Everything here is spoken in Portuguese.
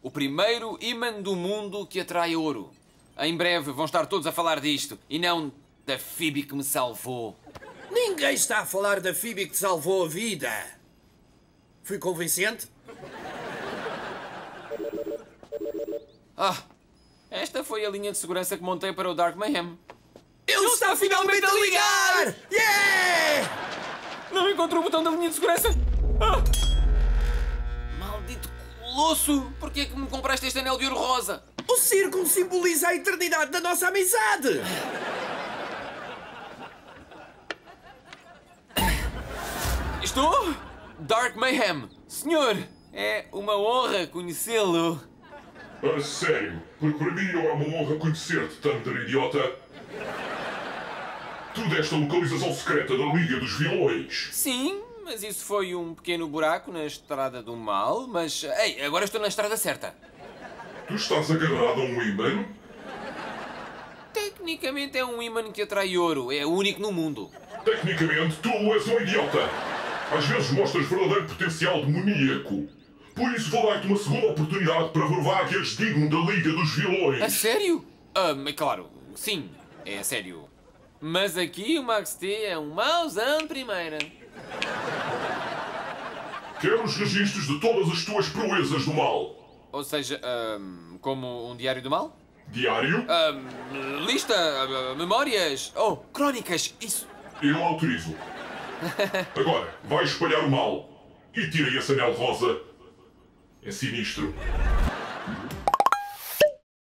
o primeiro ímã do mundo que atrai ouro. Em breve vão estar todos a falar disto, e não da Phoebe que me salvou. Ninguém está a falar da Phoebe que te salvou a vida. Fui convincente? Esta foi a linha de segurança que montei para o Dark Mayhem. Ele está finalmente a ligar! Yeah! Não encontrou o botão da linha de segurança! Maldito colosso! Porquê é que me compraste este anel de ouro rosa? O círculo simboliza a eternidade da nossa amizade! Estou? Dark Mayhem! Senhor, é uma honra conhecê-lo. A sério? Porque para mim não é uma honra conhecer-te, Thunder, idiota. Tu deste a localização secreta da Liga dos Vilões. Sim, mas isso foi um pequeno buraco na estrada do mal, mas... Ei, agora estou na estrada certa. Tu estás agarrado a um imã? Tecnicamente é um ímã que atrai ouro, é o único no mundo. Tecnicamente, tu és um idiota. Às vezes mostras verdadeiro potencial demoníaco. Por isso vou dar-te uma segunda oportunidade para provar que és digno da Liga dos Vilões. A sério? Claro, sim, é sério. Mas aqui o Max T é um mauzão de primeira. Quero os registros de todas as tuas proezas do mal. Ou seja, como um diário do mal? Diário? Lista, memórias, crónicas, isso. Eu autorizo. Agora, vai espalhar o mal. E tirem esse anel rosa. É sinistro.